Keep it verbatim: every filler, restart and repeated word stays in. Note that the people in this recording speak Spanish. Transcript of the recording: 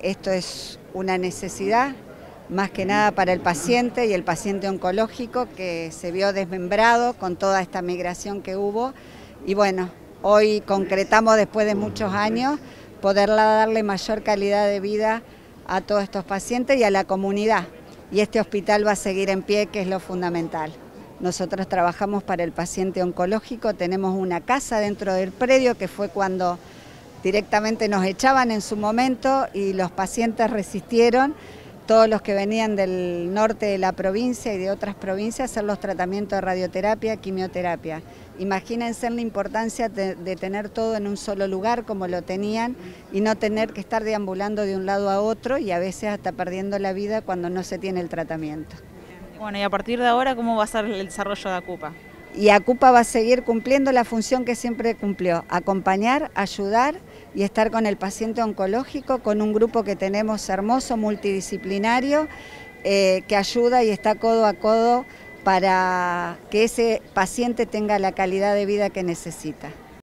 esto es una necesidad, más que nada para el paciente y el paciente oncológico que se vio desmembrado con toda esta migración que hubo. Y bueno, hoy concretamos después de muchos años poder darle mayor calidad de vida a todos estos pacientes y a la comunidad. Y este hospital va a seguir en pie, que es lo fundamental. Nosotros trabajamos para el paciente oncológico, tenemos una casa dentro del predio que fue cuando directamente nos echaban en su momento y los pacientes resistieron, todos los que venían del norte de la provincia y de otras provincias, hacer los tratamientos de radioterapia, quimioterapia. Imagínense la importancia de, de tener todo en un solo lugar como lo tenían y no tener que estar deambulando de un lado a otro y a veces hasta perdiendo la vida cuando no se tiene el tratamiento. Bueno, y a partir de ahora, ¿cómo va a ser el desarrollo de ACUPA? Y ACUPA va a seguir cumpliendo la función que siempre cumplió, acompañar, ayudar y estar con el paciente oncológico, con un grupo que tenemos hermoso, multidisciplinario, eh, que ayuda y está codo a codo para que ese paciente tenga la calidad de vida que necesita.